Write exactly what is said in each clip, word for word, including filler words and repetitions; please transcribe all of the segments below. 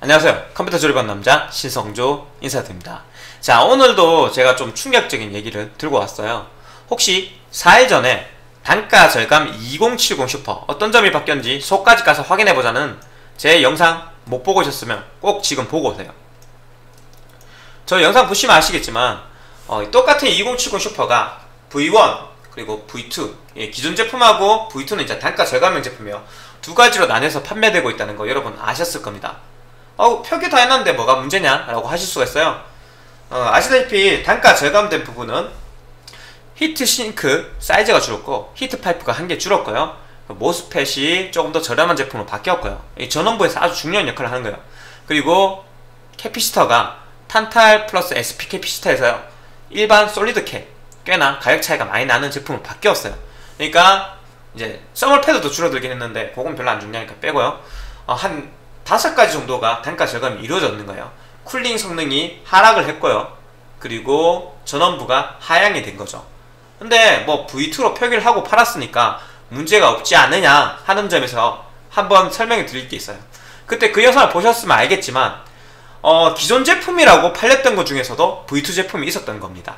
안녕하세요. 컴퓨터 조립한 남자 신성조 인사드립니다. 자, 오늘도 제가 좀 충격적인 얘기를 들고 왔어요. 혹시 사 일 전에 단가 절감 이공칠공 슈퍼 어떤 점이 바뀌었는지 속까지 가서 확인해보자는 제 영상 못 보고 오셨으면 꼭 지금 보고 오세요. 저 영상 보시면 아시겠지만 어, 똑같은 이공칠공 슈퍼가 브이 원 그리고 브이 투, 예, 기존 제품하고 브이 투는 이제 단가 절감형 제품이에요. 두 가지로 나뉘어서 판매되고 있다는 거 여러분 아셨을 겁니다. 어, 표기 다 해놨는데 뭐가 문제냐? 라고 하실 수가 있어요. 어, 아시다시피 단가 절감된 부분은 히트 싱크 사이즈가 줄었고 히트 파이프가 한 개 줄었고요. 모스펫이 조금 더 저렴한 제품으로 바뀌었고요. 이 전원부에서 아주 중요한 역할을 하는 거예요. 그리고 캐피시터가 탄탈 플러스 에스피 캐피시터에서요 일반 솔리드 캡 꽤나 가격 차이가 많이 나는 제품으로 바뀌었어요. 그러니까 이제 서멀 패드도 줄어들긴 했는데 그건 별로 안 중요하니까 빼고요. 어, 한 다섯 가지 정도가 단가 절감이 이루어졌는 거예요. 쿨링 성능이 하락을 했고요. 그리고 전원부가 하향이 된 거죠. 근데 뭐 브이 투로 표기를 하고 팔았으니까 문제가 없지 않느냐 하는 점에서 한번 설명을 드릴 게 있어요. 그때 그 영상을 보셨으면 알겠지만 어, 기존 제품이라고 팔렸던 것 중에서도 브이 투 제품이 있었던 겁니다.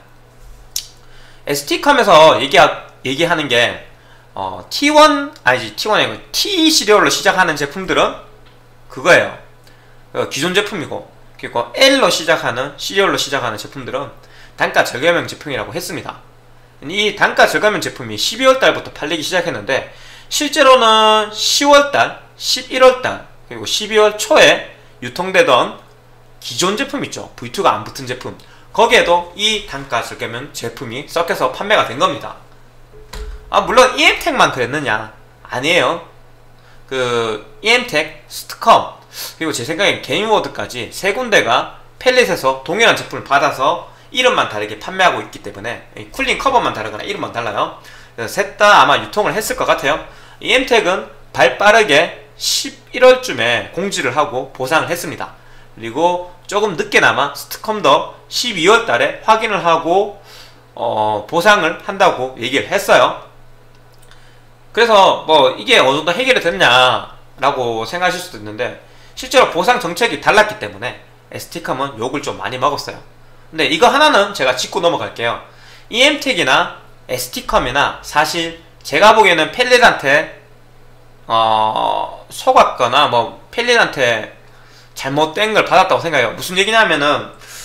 에스디컴에서 얘기하, 얘기하는 게 어, 티 원 아니지 티 원이 아니고 티 시리얼로 시작하는 제품들은 그거예요. 기존 제품이고, 그리고 L로 시작하는 시리얼로 시작하는 제품들은 단가 절감형 제품이라고 했습니다. 이 단가 절감형 제품이 십이월 달부터 팔리기 시작했는데 실제로는 시월 달, 십일월 달, 그리고 십이월 초에 유통되던 기존 제품 있죠. 브이 투가 안 붙은 제품, 거기에도 이 단가 절감형 제품이 섞여서 판매가 된 겁니다. 아, 물론 이엠텍만 그랬느냐? 아니에요. 그 이엠텍, 스트컴, 그리고 제 생각엔 게임워드까지 세 군데가 펠릿에서 동일한 제품을 받아서 이름만 다르게 판매하고 있기 때문에 쿨링 커버만 다르거나 이름만 달라요. 그래서 셋 다 아마 유통을 했을 것 같아요. 이엠텍은 발빠르게 십일월쯤에 공지를 하고 보상을 했습니다. 그리고 조금 늦게나마 스트컴도 십이월 달에 확인을 하고 어, 보상을 한다고 얘기를 했어요. 그래서 뭐 이게 어느 정도 해결이 됐냐라고 생각하실 수도 있는데 실제로 보상 정책이 달랐기 때문에 에스디컴은 욕을 좀 많이 먹었어요. 근데 이거 하나는 제가 짚고 넘어갈게요. 이엠텍이나 에스디컴이나 사실 제가 보기에는 펠릿한테 어, 속았거나 뭐 펠릿한테 잘못된 걸 받았다고 생각해요. 무슨 얘기냐면은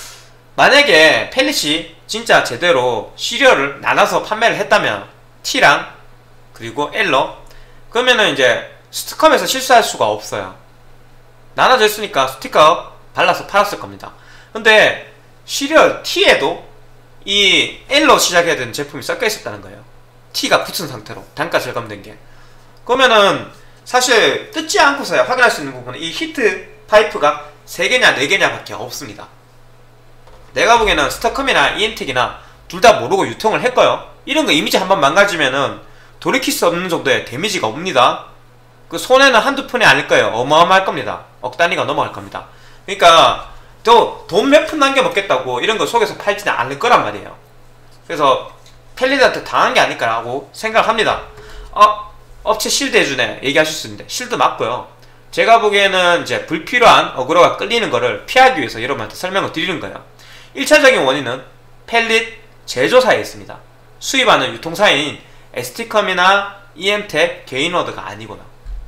만약에 펠릿이 진짜 제대로 시리얼을 나눠서 판매를 했다면 T랑 그리고 L로, 그러면은 이제 스트컴에서 실수할 수가 없어요. 나눠져 있으니까 스티커 발라서 팔았을 겁니다. 근데 시리얼 T에도 이 L로 시작해야 되는 제품이 섞여 있었다는 거예요. T가 붙은 상태로 단가 절감된 게. 그러면은 사실 뜯지 않고서야 확인할 수 있는 부분은 이 히트 파이프가 세 개냐 네 개냐 밖에 없습니다. 내가 보기에는 스타컴이나 이엠텍이나 둘 다 모르고 유통을 했고요. 이런 거 이미지 한번 망가지면은 돌이킬 수 없는 정도의 데미지가 옵니다. 그 손해는 한두 푼이 아닐 거예요. 어마어마할 겁니다. 억 단위가 넘어갈 겁니다. 그러니까 또 돈 몇 푼 남겨 먹겠다고 이런 거 속에서 팔지는 않을 거란 말이에요. 그래서 펠릿한테 당한 게 아닐까라고 생각을 합니다. 어, 업체 실드 해주네 얘기하실 수 있는데 실드 맞고요. 제가 보기에는 이제 불필요한 어그로가 끌리는 거를 피하기 위해서 여러분한테 설명을 드리는 거예요. 일 차적인 원인은 펠릿 제조사에 있습니다. 수입하는 유통사인 에스디컴이나 이엠텍, 게임워드가 아니구나.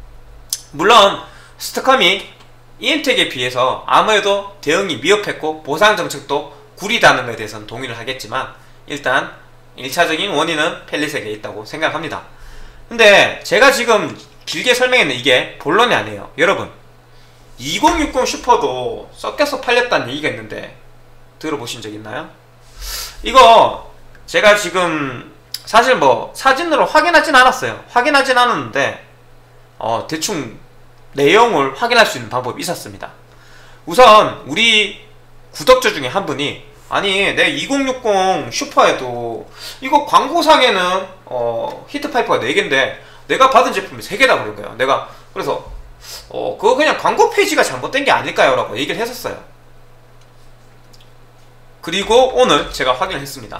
물론 스트컴이 이엠텍에 비해서 아무래도 대응이 미흡했고 보상 정책도 구리다는 것에 대해서는 동의를 하겠지만 일단 일 차적인 원인은 펠릿에게 있다고 생각합니다. 근데 제가 지금 길게 설명했는데 이게 본론이 아니에요. 여러분, 이공육공 슈퍼도 섞여서 팔렸다는 얘기가 있는데 들어보신 적 있나요? 이거 제가 지금 사실 뭐 사진으로 확인하진 않았어요. 확인하진 않았는데 어, 대충 내용을 확인할 수 있는 방법이 있었습니다. 우선 우리 구독자 중에 한 분이 아니 내 이공육공 슈퍼에도 이거 광고상에는 어, 히트파이프가 네 개인데 내가 받은 제품이 세 개다 그런 거예요. 내가 그래서 어, 그거 그냥 광고 페이지가 잘못된 게 아닐까요? 라고 얘기를 했었어요. 그리고 오늘 제가 확인을 했습니다.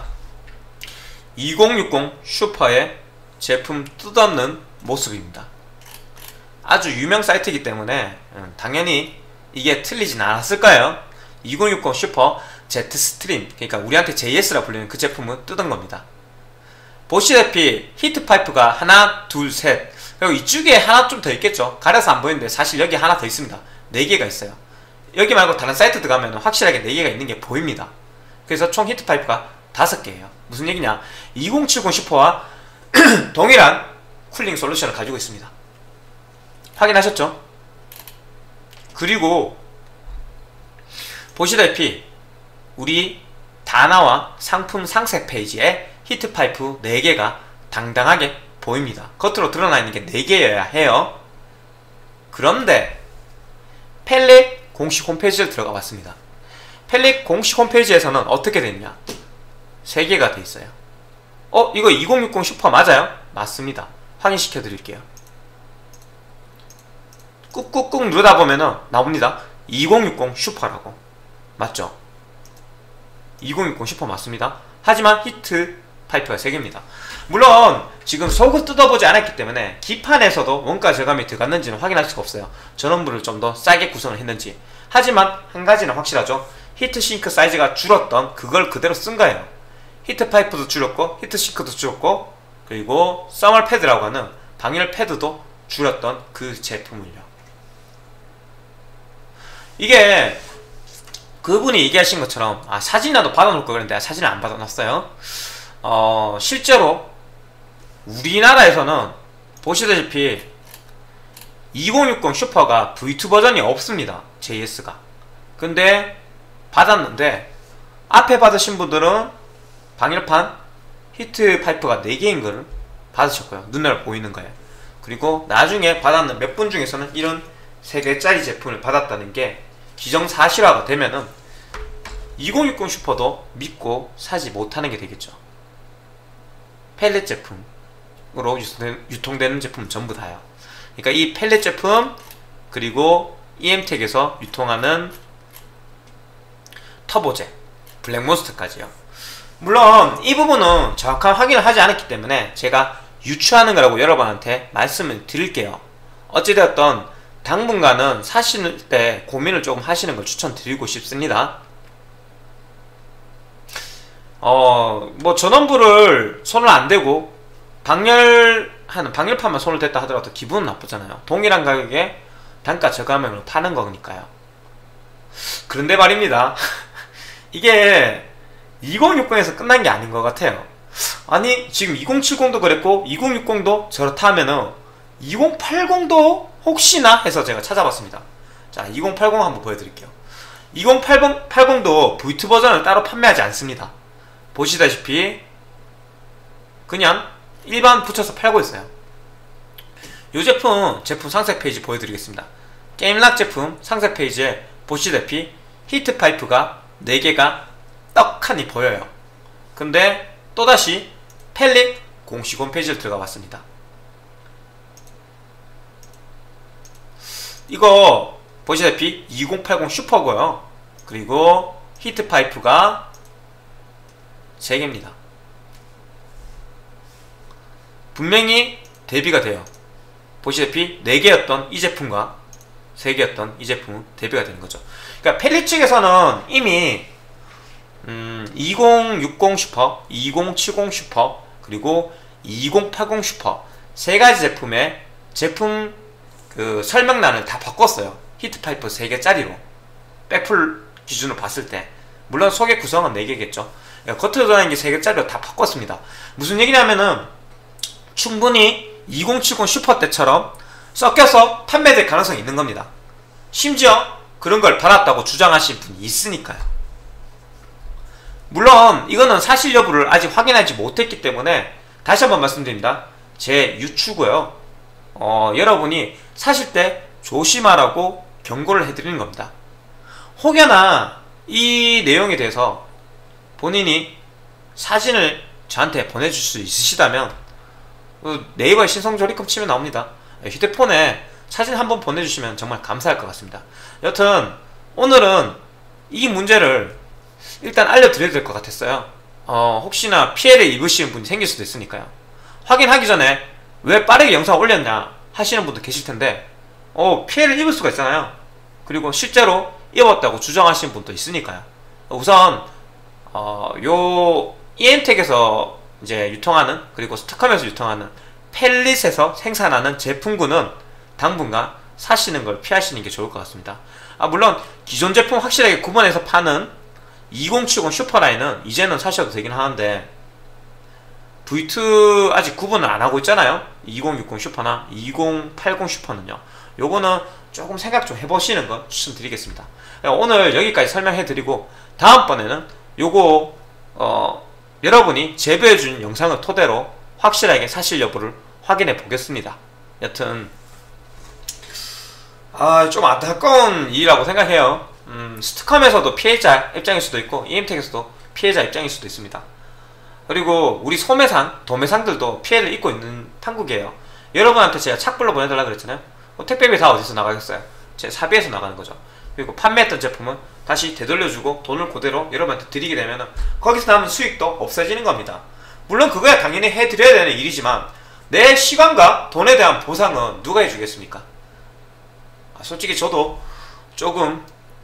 이공육공 슈퍼의 제품 뜯어놓는 모습입니다. 아주 유명 사이트이기 때문에 당연히 이게 틀리진 않았을 거예요. 이공육공 슈퍼 제트스트림, 그러니까 우리한테 제이에스라 불리는 그 제품은 뜯은 겁니다. 보시다시피 히트파이프가 하나, 둘, 셋, 그리고 이쪽에 하나 좀 더 있겠죠. 가려서 안 보이는데 사실 여기 하나 더 있습니다. 네 개가 있어요. 여기 말고 다른 사이트 들어가면 확실하게 네 개가 있는 게 보입니다. 그래서 총 히트파이프가 다섯 개예요. 무슨 얘기냐, 이공칠공 슈퍼와 동일한 쿨링 솔루션을 가지고 있습니다. 확인하셨죠? 그리고 보시다시피 우리 다나와 상품 상세 페이지에 히트파이프 네 개가 당당하게 보입니다. 겉으로 드러나 있는 게 네 개여야 해요. 그런데 펠릿 공식 홈페이지를 들어가 봤습니다. 펠릿 공식 홈페이지에서는 어떻게 됐냐, 세 개가 돼 있어요. 어? 이거 이공육공 슈퍼 맞아요? 맞습니다. 확인시켜 드릴게요. 꾹꾹꾹 누르다 보면은 나옵니다. 이공육공 슈퍼라고. 맞죠? 이공육공 슈퍼 맞습니다. 하지만 히트 파이프가 세 개입니다. 물론 지금 속을 뜯어보지 않았기 때문에 기판에서도 원가 절감이 들어갔는지는 확인할 수가 없어요. 전원부를 좀 더 싸게 구성을 했는지. 하지만 한 가지는 확실하죠. 히트싱크 사이즈가 줄었던 그걸 그대로 쓴 거예요. 히트파이프도 줄였고 히트싱크도 줄였고, 그리고 서멀 패드라고 하는 방열 패드도 줄였던 그 제품을요. 이게 그분이 얘기하신 것처럼 아 사진이라도 받아놓을 걸 그랬는데 사진을 안 받아놨어요. 어 실제로 우리나라에서는 보시다시피 이공육공 슈퍼가 브이투 버전이 없습니다. 제이에스가. 근데 받았는데 앞에 받으신 분들은 방열판 히트 파이프가 네 개인 거를 받으셨고요. 눈으로 보이는 거예요. 그리고 나중에 받았는 몇 분 중에서는 이런 세 개짜리 제품을 받았다는 게 기정사실화가 되면은 이공육공 슈퍼도 믿고 사지 못하는 게 되겠죠. 펠렛 제품으로 유통되는 제품은 전부 다요. 그러니까 이 펠렛 제품, 그리고 이엠텍에서 유통하는 터보제, 블랙몬스터까지요. 물론 이 부분은 정확한 확인을 하지 않았기 때문에 제가 유추하는 거라고 여러분한테 말씀을 드릴게요. 어찌되었던 당분간은 사실 때 고민을 조금 하시는 걸 추천드리고 싶습니다. 어, 뭐 전원부를 손을 안 대고 방열하는, 방열판만 손을 댔다 하더라도 기분은 나쁘잖아요. 동일한 가격에 단가 저감형으로 파는 거니까요. 그런데 말입니다. 이게 이공육공에서 끝난 게 아닌 것 같아요. 아니 지금 이공칠공도 그랬고 이공육공도 저렇다 하면은 이공팔공도 혹시나 해서 제가 찾아봤습니다. 자, 이공팔공 한번 보여드릴게요. 이공팔공도 브이투 버전을 따로 판매하지 않습니다. 보시다시피 그냥 일반 붙여서 팔고 있어요. 이 제품 제품 상세 페이지 보여드리겠습니다. 게임락 제품 상세 페이지에 보시다시피 히트 파이프가 네 개가 떡하니 보여요. 근데 또다시 펠릿 공식 홈페이지를 들어가 봤습니다. 이거 보시다시피 이공팔공 슈퍼고요. 그리고 히트 파이프가 세 개입니다. 분명히 대비가 돼요. 보시다시피 네 개였던 이 제품과 세 개였던 이 제품은 대비가 되는 거죠. 그러니까 펠릿 측에서는 이미 음, 이공육공 슈퍼, 이공칠공 슈퍼, 그리고 이공팔공 슈퍼 세 가지 제품의 제품 그 설명란을 다 바꿨어요. 히트파이프 세 개짜리로 백풀 기준으로 봤을 때. 물론 속의 구성은 네 개겠죠. 겉으로 드러나는 게 세 개짜리로 다 바꿨습니다. 무슨 얘기냐면은 충분히 이공칠공 슈퍼 때처럼 섞여서 판매될 가능성이 있는 겁니다. 심지어 그런 걸 받았다고 주장하신 분이 있으니까요. 물론 이거는 사실 여부를 아직 확인하지 못했기 때문에 다시 한번 말씀드립니다. 제 유추고요. 어, 여러분이 사실 때 조심하라고 경고를 해드리는 겁니다. 혹여나 이 내용에 대해서 본인이 사진을 저한테 보내줄 수 있으시다면 네이버에 신성조리컵 치면 나옵니다. 휴대폰에 사진 한번 보내주시면 정말 감사할 것 같습니다. 여튼 오늘은 이 문제를 일단 알려드려야 될 것 같았어요. 어, 혹시나 피해를 입으시는 분이 생길 수도 있으니까요. 확인하기 전에 왜 빠르게 영상을 올렸냐 하시는 분도 계실 텐데 어, 피해를 입을 수가 있잖아요. 그리고 실제로 입었다고 주장하시는 분도 있으니까요. 우선 어, 요 이엠텍에서 이제 유통하는, 그리고 스타컴에서 유통하는 펠릿에서 생산하는 제품군은 당분간 사시는 걸 피하시는 게 좋을 것 같습니다. 아, 물론 기존 제품 확실하게 구분해서 파는 이공칠공 슈퍼라인은 이제는 사셔도 되긴 하는데, 브이 투 아직 구분을 안 하고 있잖아요. 이공육공 슈퍼나 이공팔공 슈퍼는요. 요거는 조금 생각 좀 해보시는 거 추천드리겠습니다. 오늘 여기까지 설명해드리고, 다음번에는 요거 어, 여러분이 제보해준 영상을 토대로 확실하게 사실 여부를 확인해 보겠습니다. 여튼 아, 좀 안타까운 일이라고 생각해요. 음, 스타컴에서도 피해자 입장일 수도 있고 이엠텍에서도 피해자 입장일 수도 있습니다. 그리고 우리 소매상, 도매상들도 피해를 입고 있는 판국이에요. 여러분한테 제가 착불로 보내달라 그랬잖아요. 뭐 택배비 다 어디서 나가겠어요? 제 사비에서 나가는 거죠. 그리고 판매했던 제품은 다시 되돌려주고 돈을 그대로 여러분한테 드리게 되면 거기서 남은 수익도 없어지는 겁니다. 물론 그거야 당연히 해드려야 되는 일이지만, 내 시간과 돈에 대한 보상은 누가 해주겠습니까? 아, 솔직히 저도 조금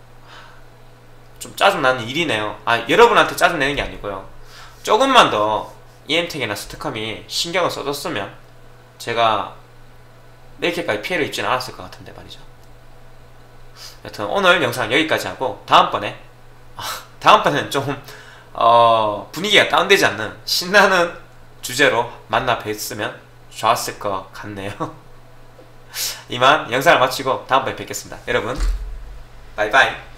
좀 짜증나는 일이네요. 아, 여러분한테 짜증내는 게 아니고요. 조금만 더 이엠텍이나 스타컴이 신경을 써줬으면 제가 이렇게까지 피해를 입지는 않았을 것 같은데 말이죠. 여튼 오늘 영상 여기까지 하고, 다음번에 다음번에는 좀 어, 분위기가 다운되지 않는 신나는 주제로 만나 뵀으면 좋았을 것 같네요. 이만 영상을 마치고 다음번에 뵙겠습니다. 여러분 바이바이.